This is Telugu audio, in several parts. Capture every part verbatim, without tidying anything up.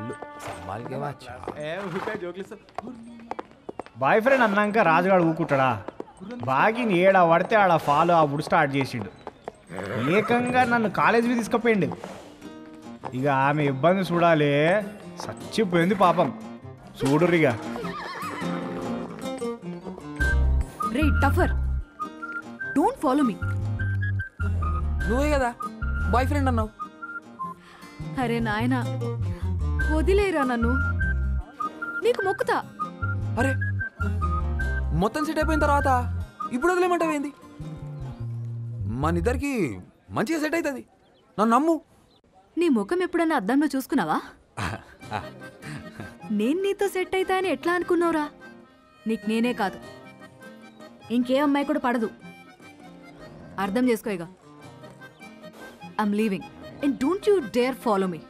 బాయ్ ఫ్రెండ్ అన్నాక రాజుగాడు ఊకుంటాడా? బాగిని ఏడా పడితే ఆడ ఫాలో అప్పుడు స్టార్ట్ చేసిండు. ఏకంగా నన్ను కాలేజీకి తీసుకుపోయిండు. ఇక ఆమె ఇబ్బంది చూడాలి, చచ్చిపోయింది పాపం. చూడురిగా. రే టఫర్, డోంట్ ఫాలో మీ. నువ్వే కదా బాయ్ ఫ్రెండ్ అన్నావు. అరే నాయనా, వదిలేరా నన్ను, నీకు మొక్కుతా. అరే మొత్తం సెట్ అయిపోయిన తర్వాత ఇప్పుడు వదిలేమంటావేంది? మన ఇద్దరికి మంచిగా సెట్ అవుతుంది, నన్ను నమ్ము. నీ ముఖం ఎప్పుడన్నా అద్దంలో చూసుకున్నావా? నేను నీతో సెట్ అవుతా అని ఎట్లా అనుకున్నావురా? నీకు నేనే కాదు, ఇంకే అమ్మాయి కూడా పడదు. అర్థం చేసుకో. ఇక I'm leaving and don't you dare follow me.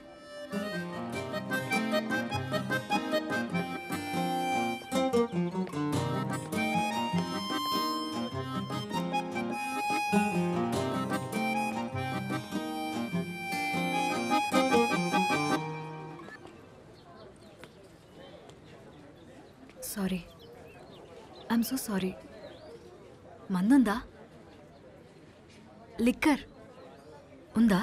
Sorry, I'm so sorry. మందుందా? లిక్కర్ ఉందా?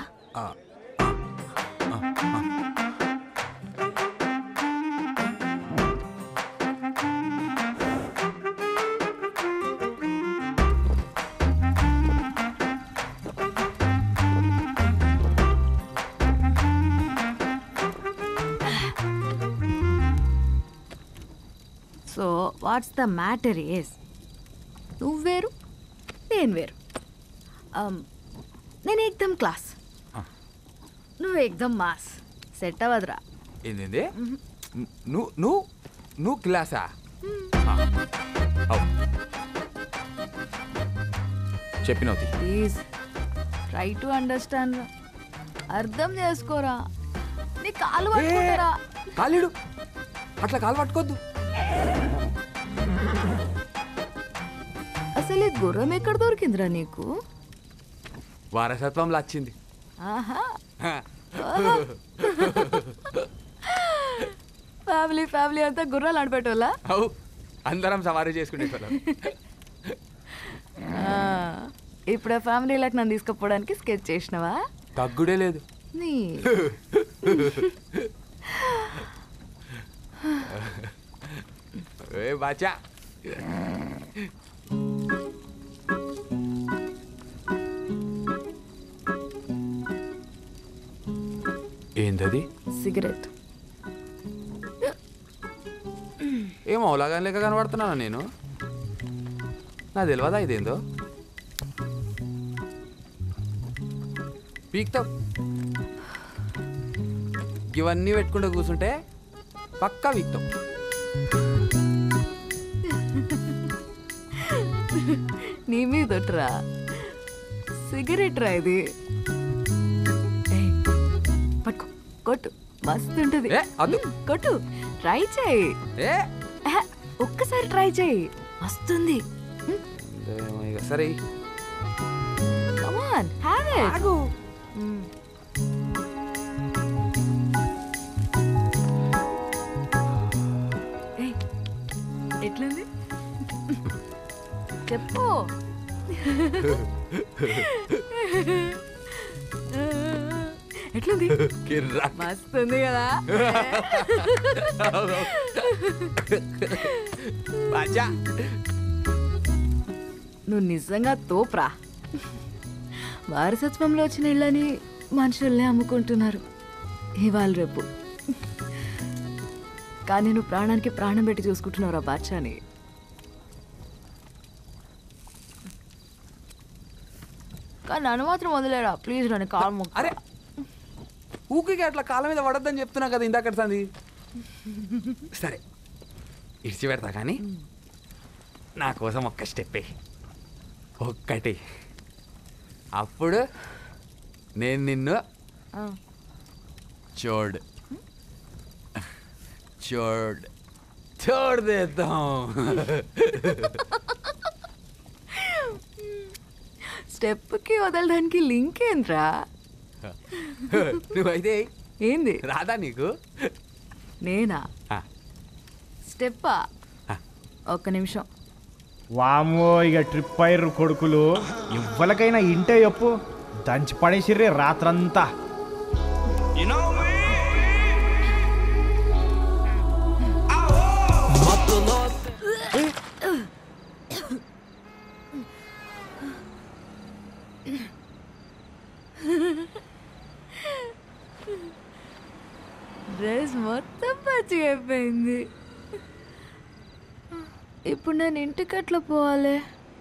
So what's the matter is, నువ్వు వేరు నేను వేరు. నేను ఏకదమ్ క్లాస్, నువ్వు ఏకదమ్ మాస్. సెట్ అవ్వదురా. ఏంది నువ్వు నువ్వు నువ్వు క్లాసా? చెప్పినవు. ప్లీజ్ ట్రై టు అండర్స్టాండ్ రా, అర్థం చేసుకోరా. నీ కాలు పట్టుకుంటారా? కాలిడు అట్లా కాలు పట్టుకోద్దు. అసలు ఈ గుర్రం ఎక్కడ దొరికిందిరా నీకు? వారసత్వంలో వచ్చింది. ఆహా, ఫ్యామిలీ ఫ్యామిలీ అంతా గుర్రాలు ఆడిపెట్టోళ్ళ? అవు, అందరం సవారీ చేసుకునే. ఇప్పుడు ఆ ఫ్యామిలీలకు నన్ను తీసుకుపోవడానికి స్కెచ్ చేసినవా? తగ్గుడే లేదు. నీ ఏ బాచా, ఏంటది? సిగరెట్. ఏమో అవులాగా లేక కనబడుతున్నానా నేను? నా తెలియదా ఇదేందో? పీక్తావు. ఇవన్నీ పెట్టుకుంటూ కూర్చుంటే పక్కా పీక్తావు. నీ మీద రా, సిగరెట్ రా ఇది. పట్టుకో, కొట్టు, మస్తు ఉంటుంది. కొట్టు, ట్రై చేయి. ఒక్కసారి ట్రై చేయి, మస్తుంది. సరే, కమ్ ఆన్, హ్యావ్ ఇట్. ఎట్లుంది చెప్పు. ఎట్లుంది? మస్తుంది కదా. నువ్వు నిజంగా తోప్రా. వారసత్వంలో వచ్చిన ఇళ్ళని మనుషుల్ని అమ్ముకుంటున్నారు ఇవాళ రేపు. కానీ నువ్వు ప్రాణానికి ప్రాణం పెట్టి చూసుకుంటున్నావు రా బాచాని. కానీ నన్ను మాత్రం వదిలేరా ప్లీజ్. నన్ను కాలు. అరే ఊరికి అట్లా కాళ్ళ మీద పడద్దని చెప్తున్నా కదా ఇందాక సంది. సరే ఇడిచి పెడతా, కానీ నా కోసం ఒక్క స్టెప్పే, ఒక్కటి. అప్పుడు నేను నిన్ను చూడ్ చూడ్ చూడదేద్దాం. స్టెప్కి వదలడానికి లింక్ ఏంట్రా? నువ్వైతే ఏంది రాదా నీకు? నేనా స్టెప్పా ఒక్క నిమిషం. వామో ఇక ట్రిప్ అయ్యారు కొడుకులు. ఎవ్వరికైనా ఇంటే చెప్పు దంచి పడేసిర్రే రాత్రంతా. డ్రెస్ మొత్తం పచ్చి అయిపోయింది. ఇప్పుడు నేను ఇంటికి ఎట్లా పోవాలి?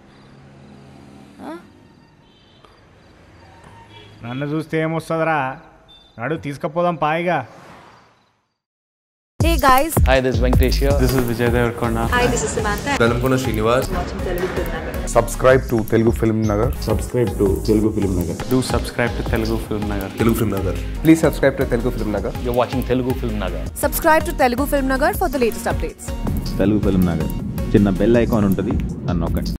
నన్ను చూస్తే ఏమొస్తుందిరా, నడు తీసుకుపోదాం పాయిగా. Hey guys. Hi, this is Venkatesh here. This is Vijay Devarkonda. Hi, this is Samantha. Velamkona Srinivas. Subscribe to Telugu FilmNagar. Subscribe to Telugu FilmNagar. Do subscribe to Telugu FilmNagar. Telugu FilmNagar. Please subscribe to Telugu FilmNagar. You're watching Telugu FilmNagar. Subscribe to Telugu FilmNagar for the latest updates. Telugu film Nagar చిన్న బెల్ ఐకాన్ ఉంటుంది, అన్నొక్కండి.